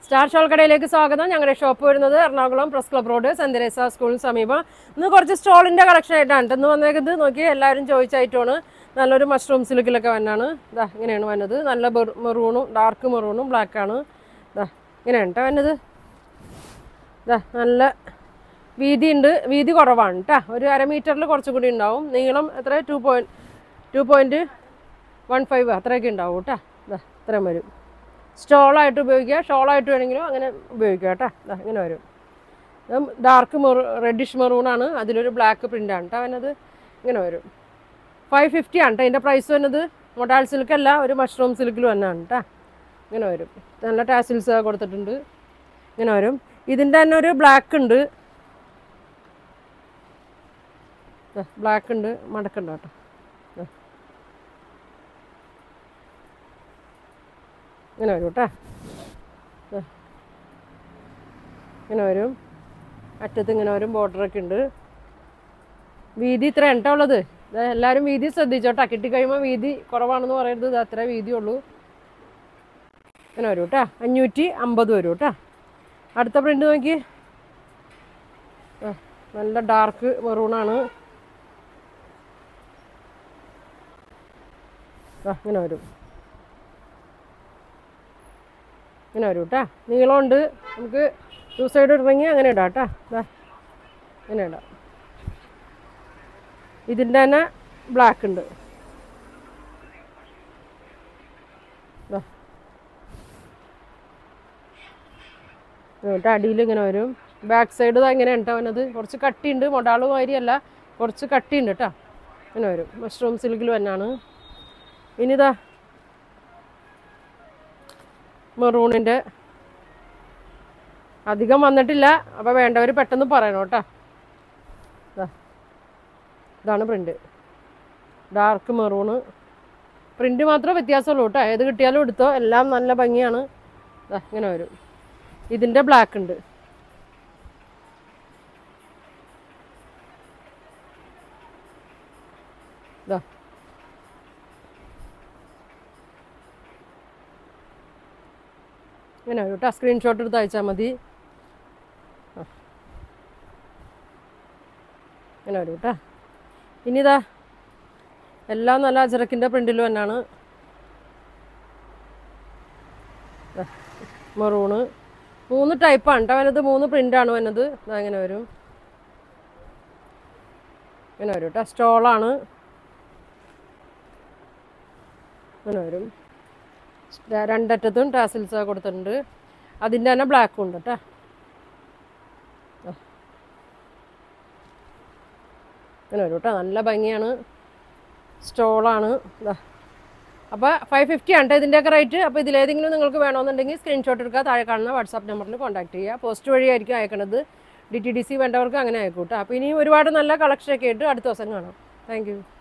Star shawl കടയിലേക്ക് സ്വാഗതം. ഞങ്ങളുടെ ഷോപ്പ് വരുന്നത് Ernakulam press club road saint Teresa സ്കൂളിന് സമീപം. ഇന്ന് കുറച്ച് സ്റ്റോളിൻ്റെ കളക്ഷൻ ആയിട്ടാണ് ഇന്ന് വന്നേക്കുന്നത്. നോക്കി എല്ലാവരും ചോദിച്ചായിട്ടാണ്. നല്ലൊരു മഷ്റൂം സിൽക്കിലൊക്കെ വന്നാണ്. ഇതാ ഇങ്ങനെയാണ് വന്നത്. നല്ല മെറൂണും ഡാർക്ക് മെറൂണും ബ്ലാക്കാണ്. ഇതാ ഇങ്ങനെയാണ് കേട്ടോ വന്നത്. ഇതാ നല്ല വീതി ഉണ്ട്, വീതി കുറവാണ് കേട്ടോ. ഒരു അരമീറ്ററിൽ കുറച്ചും കൂടി ഉണ്ടാവും. നീളം എത്ര 2.15 അത്രയൊക്കെ ഉണ്ടാവും കേട്ടോ. ഇതാ ഇത്രയും വരും. സ്റ്റോളായിട്ട് ഉപയോഗിക്കുക, ഷോളായിട്ട് വേണമെങ്കിലും അങ്ങനെ ഉപയോഗിക്കുക കേട്ടോ. ഇങ്ങനെ വരും. ഡാർക്ക് റെഡിഷ് മെറൂണാണ്, അതിലൊരു ബ്ലാക്ക് പ്രിൻ്റാണ് കേട്ടോ വന്നത്. ഇങ്ങനെ വരും. 550 ആണ് കേട്ടോ ഇതിൻ്റെ പ്രൈസ് വന്നത്. മൊഡാൾ സിൽക്കല്ല, ഒരു മഷ്റൂം സിൽക്കിൽ വന്നാണ് കേട്ടോ. ഇങ്ങനെ വരും. നല്ല ടാസിൽസ് കൊടുത്തിട്ടുണ്ട്. ഇങ്ങനെ വരും. ഇതിൻ്റെ തന്നെ ഒരു ബ്ലാക്ക് ഉണ്ട്, ബ്ലാക്ക് ഉണ്ട്, മടക്കുണ്ട് കേട്ടോ. ഇങ്ങനെ വരും കേട്ടോ. ഇങ്ങനെ വരും. അറ്റത്ത് ഇങ്ങനെ വരും. ബോർഡറൊക്കെ ഉണ്ട്. വീതി ഇത്ര കേട്ടോ ഉള്ളത്. എല്ലാവരും വീതി ശ്രദ്ധിച്ചോട്ടാ. കിട്ടിക്കഴിയുമ്പോൾ വീതി കുറവാണെന്ന് പറയരുത്. ഇത് അത്ര വീതിയുള്ളൂ. ഇങ്ങനെ വരും കേട്ടോ. 550 വരും കേട്ടോ. അടുത്ത പ്രിൻ്റ് നോക്കി. നല്ല ഡാർക്ക് മെറൂണാണ്. ഇങ്ങനെ വരും. ഇങ്ങനെ വരും കേട്ടോ. നീളമുണ്ട്. നമുക്ക് 2 സൈഡ് ഇടണമെങ്കിൽ അങ്ങനെ ഇടാം കേട്ടോ. ഇങ്ങനെ ഇടാം. ഇതിൻ്റെ തന്നെ ബ്ലാക്ക് ഉണ്ട്. കേട്ടോ. അടിയിൽ ഇങ്ങനെ വരും. ബാക്ക് സൈഡ് ഇങ്ങനെ ഉണ്ടോ വന്നത്. കുറച്ച് കട്ടിയുണ്ട്. മൊഡാള് മാതിരിയല്ല, കുറച്ച് കട്ടിയുണ്ട് കേട്ടോ. ഇങ്ങനെ വരും. മഷ്റൂം സിൽക്കിൽ തന്നെയാണ്. ഇനിതാ മെറൂണിൻ്റെ അധികം വന്നിട്ടില്ല. അപ്പോൾ വേണ്ടവർ പെട്ടെന്ന് പറയണം കേട്ടോ. ഇതാണ് പ്രിൻ്റ്. Dark maroon. പ്രിൻ്റ് മാത്രമേ വ്യത്യാസമുള്ളൂ കേട്ടോ. ഏത് കിട്ടിയാലും എടുത്തോ. എല്ലാം നല്ല ഭംഗിയാണ്. ഇങ്ങനെ വരും. ഇതിൻ്റെ ബ്ലാക്ക് ഉണ്ട്. ഇതാ ഇങ്ങനെ വരും കേട്ടോ. സ്ക്രീൻഷോട്ട് എടുത്ത് അയച്ചാൽ മതി. ഇങ്ങനെ വരും കേട്ടോ. ഇനിതാ എല്ലാം നല്ല അജറക്കിൻ്റെ പ്രിൻ്റിൽ തന്നെയാണ്. മെറൂണ് 3 ടൈപ്പാണ് കേട്ടോ വന്നത്. 3 പ്രിൻ്റാണ് വന്നത്. ഇങ്ങനെ വരും. ഇങ്ങനെ വരും കേട്ടോ. സ്റ്റോളാണ്. ഇങ്ങനെ വരും. രണ്ടറ്റത്തും ടാസിൽസ് കൊടുത്തിട്ടുണ്ട്. അതിൻ്റെ തന്നെ ബ്ലാക്കും ഉണ്ട് കേട്ടോ. ഇങ്ങനെ വരും കേട്ടോ. നല്ല ഭംഗിയാണ്. സ്റ്റോളാണ്. അപ്പോൾ 550 ആണ് കേട്ടോ ഇതിൻ്റെയൊക്കെ റേറ്റ്. അപ്പോൾ ഇതിലേതെങ്കിലും നിങ്ങൾക്ക് വേണമെന്നുണ്ടെങ്കിൽ സ്ക്രീൻഷോട്ട് എടുക്കുക. താഴെ കാണുന്ന വാട്സാപ്പ് നമ്പറിൽ കോൺടാക്ട് ചെയ്യുക. പോസ്റ്റ് വഴിയായിരിക്കും അയക്കണത്. DTDC വേണ്ടവർക്ക് അങ്ങനെ അയക്കും കേട്ടോ. അപ്പോൾ ഇനി ഒരുപാട് നല്ല കളക്ഷനൊക്കെ ആയിട്ട് അടുത്ത ദിവസം കാണാം. Thank U.